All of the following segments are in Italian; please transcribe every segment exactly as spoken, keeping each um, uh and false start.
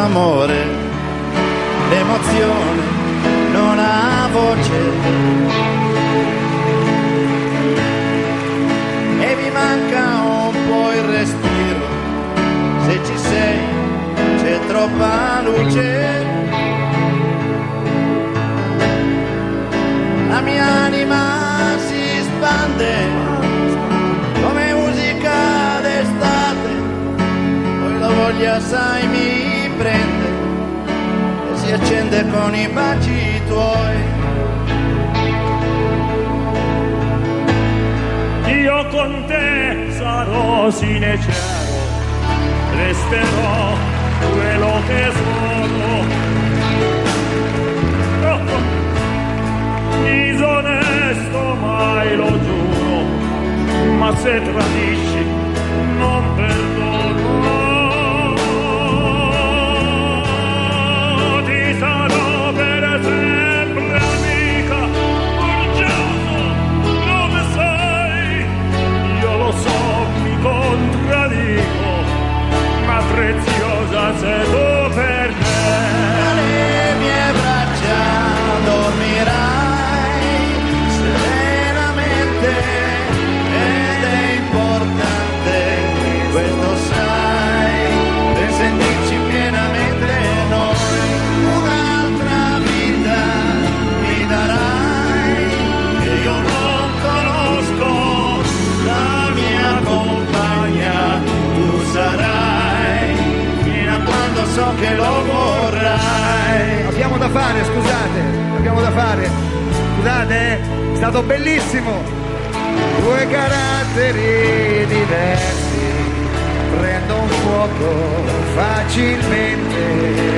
amore, l'emozione non ha voce e mi manca un po' il respiro, se ci sei c'è troppa luce, la mia anima si spande come musica d'estate, poi la voglia sai mi prende e si accende con i baci tuoi. Io con te sarò sinecero, resterò quello che sono. Oh, disonesto mai lo giuro, ma se tradisci non perdono. Ti sarò per sempre amica, orgoglioso come sei. Io lo so, mi contraddico, ma preziosa sei tu per me. Alle mie braccia dormirai serenamente ed è importante, questo sai, per sentirci pienamente noi. Un'altra vita mi darai che io non conosco, la mia compagna tu sarai fino a quando so che lo vorrai. Abbiamo da fare, scusate, abbiamo da fare. Scusate, eh, è stato bellissimo. Due caratteri diversi prendono fuoco facilmente.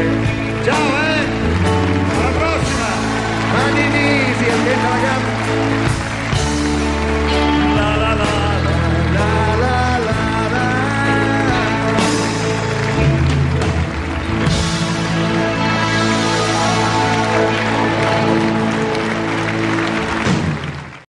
Ciao, eh! Alla prossima! Mani in easy, attenta la gamba.